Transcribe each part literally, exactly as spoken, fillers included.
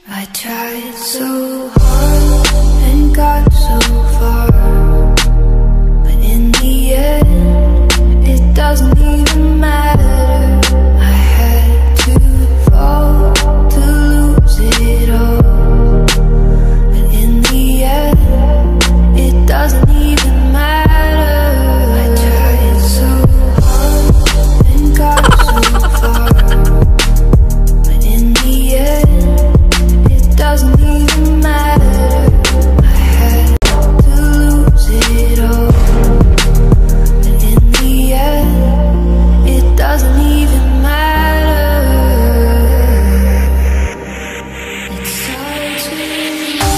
I tried so hard and got so far, but in the end, it doesn't even matter. I had to fall to lose it all, but in the end, it doesn't even matter. I tried so hard and got so far, but in the end, it doesn't even matter. I had to lose it all, but in the end, it doesn't even matter. It starts with you.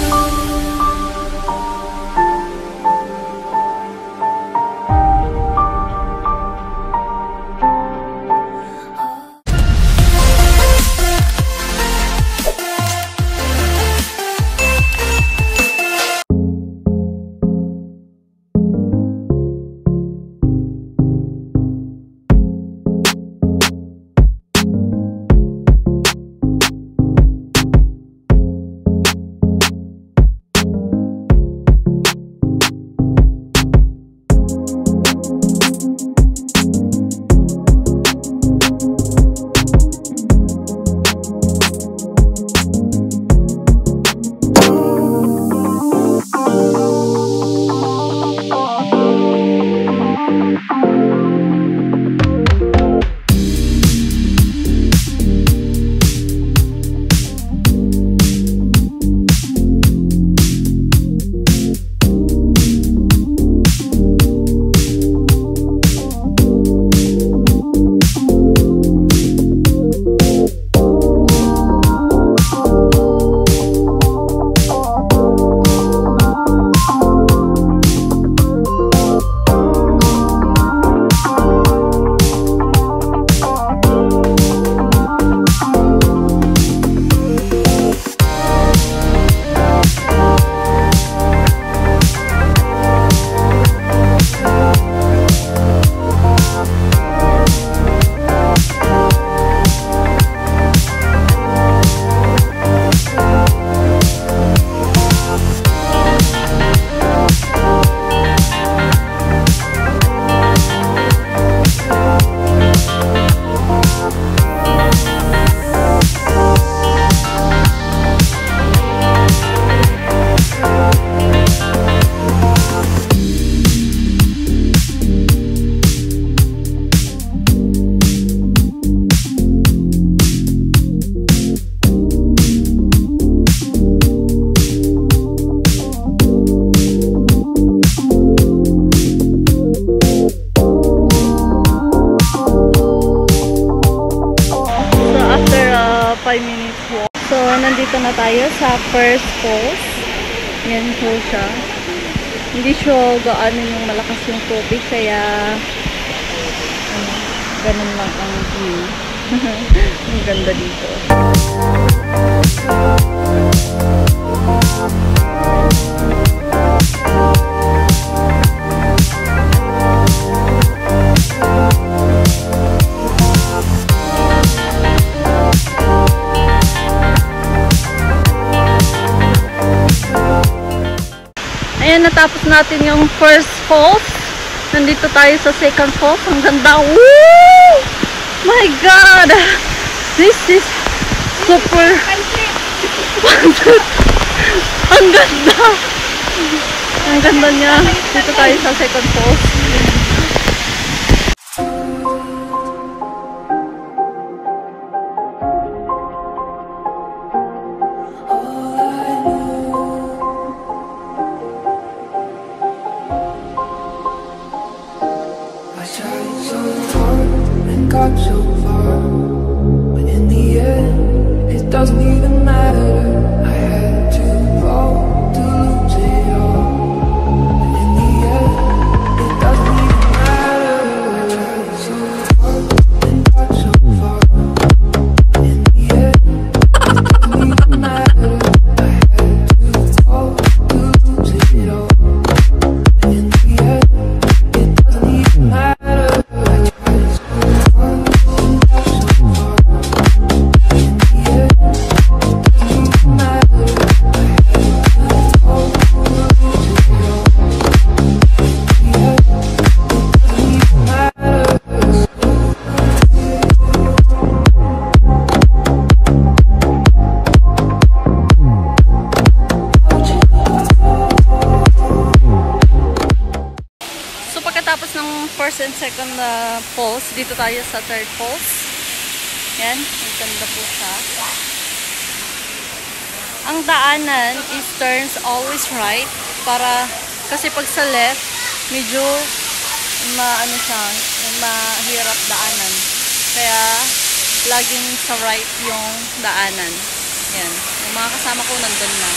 five minutes walk. So, nandito na tayo sa first falls. Yan po siya. Hindi siya gaano yung malakas yung tubig, kaya ano, ganun lang ang view. Ang ganda dito. Ayan, natapos natin yung first falls. Nandito tayo sa second falls. Ang ganda. Woo! My God! This is super... Ang ganda! Ang ganda niya. Dito tayo sa second falls. Got so far, but in the end, it doesn't even matter. I had to fall to lose it all, but in the end, it doesn't even matter. I tried so hard and got so far, but in the end, it doesn't even matter. I had to fall to lose it all, but in the end, it doesn't even matter. second uh, falls. Dito tayo sa third falls. Yan, ang ganda po siya. Ang daanan is turns always right. Para, kasi pag sa left, medyo ma, ano siya, mahirap daanan. Kaya, laging sa right yung daanan. Yan. Yung mga kasama ko nandun na.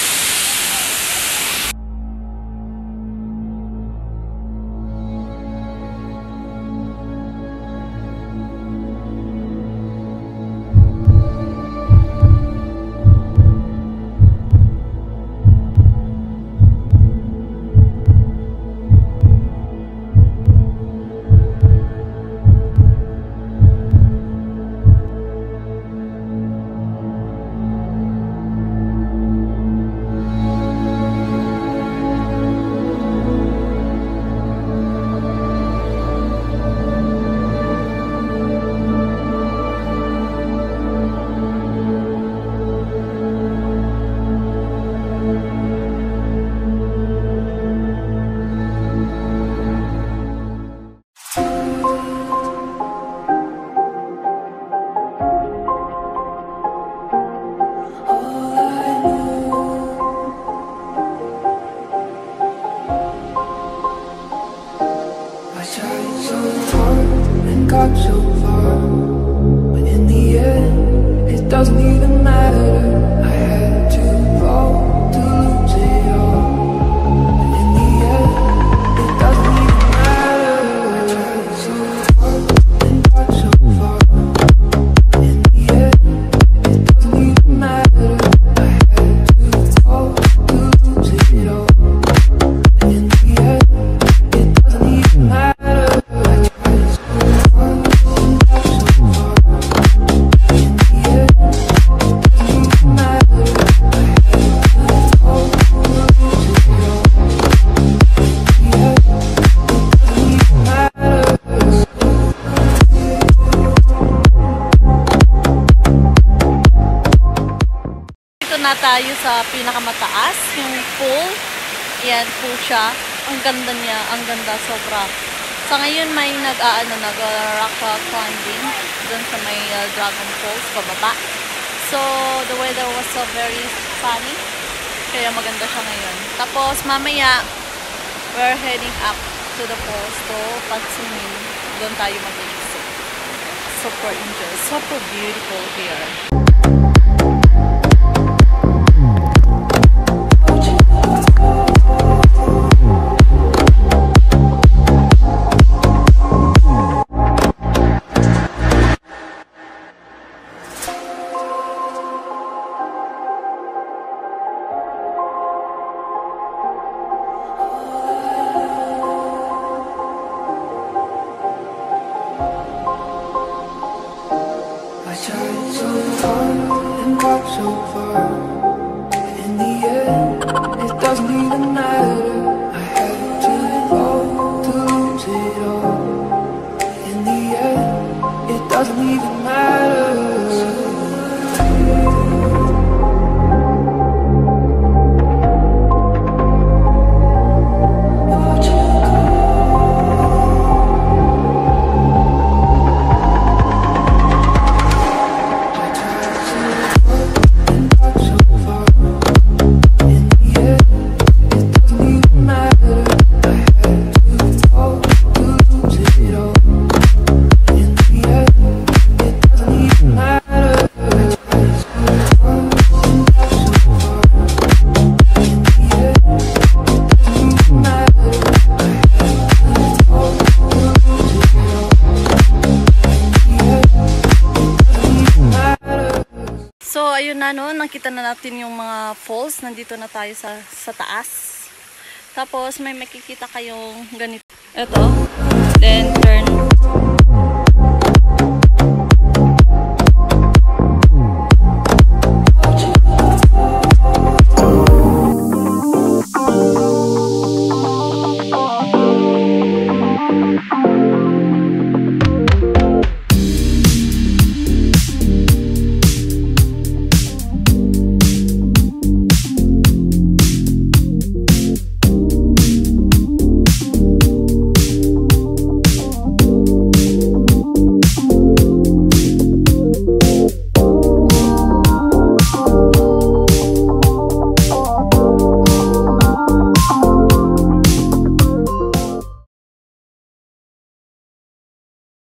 So far, but in the end, it doesn't even matter. I had to fall to lose it all, but in the end, it doesn't even matter. I tried so hard and got so far, but in the end, it doesn't even matter. I had to fall to lose it all, but in the end, it doesn't even matter. Na tayo sa pinakamataas, yung pool. Yan po siya. Ang ganda niya, ang ganda sobra. Sa ngayon may nag-aano nag-rock climbing doon sa may uh, Dragon Falls pababa. So the weather was so very sunny. Kaya maganda siya ngayon. Tapos mamaya we're heading up to the falls to pag-swimming. Doon tayo mag-iisip. Super enjoy. Super beautiful here. I tried so hard and got so far, but in the end, it doesn't even matter. I had to fall to lose it all. In the end, it doesn't even matter. So, ayun na no, nakita na natin yung mga falls. Nandito na tayo sa, sa taas. Tapos, may makikita kayong ganito. Ito. Then, turn